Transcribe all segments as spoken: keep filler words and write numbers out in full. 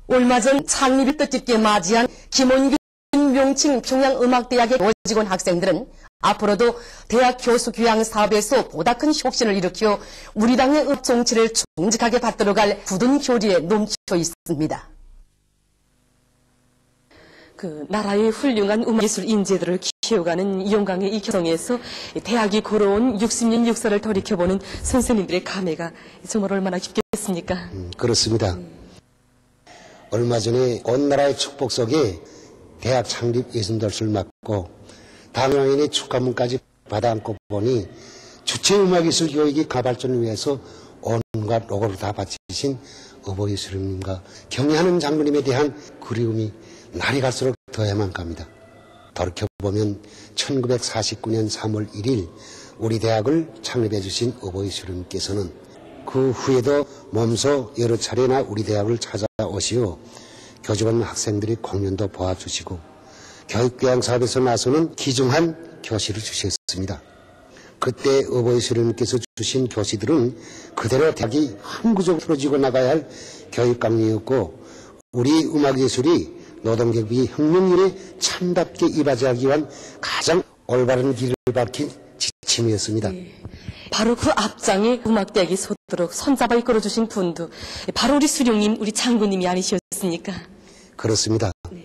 얼마 전 창립을 뜻깊게 맞이한 김원균 명칭 평양음악대학의 교직원 학생들은 앞으로도 대학 교수 교양 사업에서 보다 큰 혁신을 일으켜 우리 당의 음악 정치를 정직하게 받들어갈 굳은 교리에 넘쳐 있습니다. 그 나라의 훌륭한 음악예술 인재들을 키워가는 영광의 이 교정에서 대학이 걸어온 육십 년 역사를 돌이켜보는 선생님들의 감회가 정말 얼마나 깊겠습니까? 음, 그렇습니다. 음. 얼마 전에 온 나라의 축복 속에 대학 창립 예순 돌을 맞고 당연인의 축하문까지 받아안고 보니 주체음악예술 교육이 가발전을 위해서 온갖 노고를 다 바치신 어버이스님과 경애하는 장로님에 대한 그리움이 날이 갈수록 더해만 갑니다. 돌이켜보면 천구백사십구 년 삼월 일일 우리 대학을 창립해 주신 어버이스님께서는 그 후에도 몸소 여러 차례나 우리 대학을 찾아오시어 교직원 학생들이 공연도 보아주시고 교육교양 사업에서 나서는 귀중한 교시를 주셨습니다. 그때 어버이스님께서 주신 교시들은 그대로 대학이 항구적으로 풀어지고 나가야 할 교육 강령이었고 우리 음악예술이 노동계급이 혁명일에 참답게 이바지하기 위한 가장 올바른 길을 밝힌 지침이었습니다. 네. 바로 그 앞장에 음악대학이 서도록 손잡아 이끌어주신 분도 바로 우리 수령님, 우리 장군님이 아니셨습니까? 그렇습니다. 네.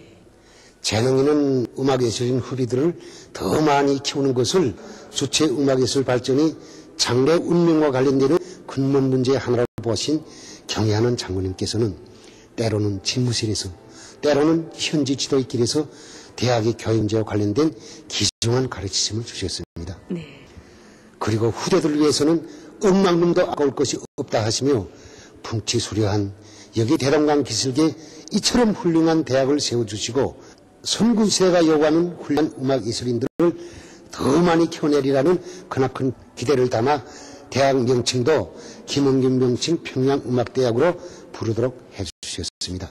재능 있는 음악예술인 후비들을 더 많이 키우는 것을 주체 음악예술 발전이 장래 운명과 관련되는 근본 문제의 하나로 보신 경애하는 장군님께서는 때로는 집무실에서 때로는 현지 지도의 길에서 대학의 교육문제와 관련된 귀중한 가르치심을 주셨습니다. 네. 그리고 후대들을 위해서는 억만금도 아까울 것이 없다 하시며 풍치수려한 여기 대동강 기슭에 이처럼 훌륭한 대학을 세워주시고 선군시대가 요구하는 훌륭한 음악예술인들을 더 많이 키워내리라는 크나큰 기대를 담아 대학 명칭도 김원균 명칭 평양음악대학으로 부르도록 해주셨습니다.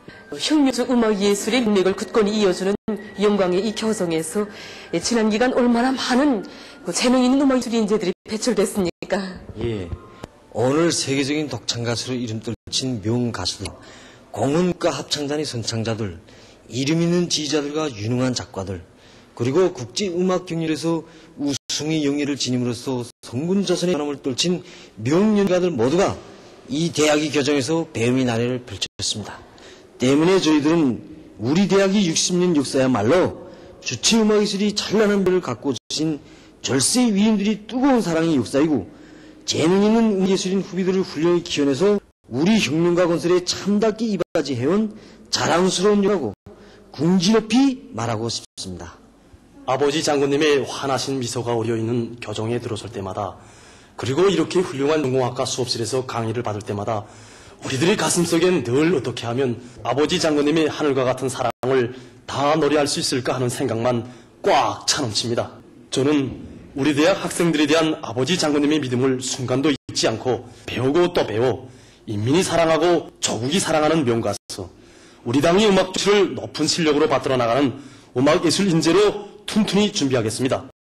혁명적 음악예술의 맥을 굳건히 이어주는 영광의 이 교정에서 지난 기간 얼마나 많은 재능 있는 음악예술 인재들이 배출됐습니까? 예, 오늘 세계적인 독창가수로 이름 떨친 명가수들, 공문과 합창단의 선창자들, 이름 있는 지휘자들과 유능한 작가들, 그리고 국제음악경연에서 우승의 영예를 지님으로써 성군자선의 연함을 떨친 명연가들 모두가 이 대학의 교정에서 배움의 나래를 펼쳤습니다. 때문에 저희들은 우리 대학이 육십 년 역사야말로 주체음악예술이 찬란한 별을 갖고 주신 절세 위인들이 뜨거운 사랑의 역사이고 재능 있는 음악예술인 후비들을 훌륭히 키워내서 우리 혁명가 건설에 참답게 이바지해온 자랑스러운 일하고 궁지 높이 말하고 싶습니다. 아버지 장군님의 환하신 미소가 어려있는 교정에 들어설 때마다 그리고 이렇게 훌륭한 전공학과 수업실에서 강의를 받을 때마다 우리들의 가슴속엔 늘 어떻게 하면 아버지 장군님의 하늘과 같은 사랑을 다 노래할 수 있을까 하는 생각만 꽉 차넘칩니다. 저는 우리 대학 학생들에 대한 아버지 장군님의 믿음을 순간도 잊지 않고 배우고 또 배워 인민이 사랑하고 조국이 사랑하는 명가수, 우리 당의 음악 주를 높은 실력으로 받들어 나가는 음악예술 인재로 튼튼히 준비하겠습니다.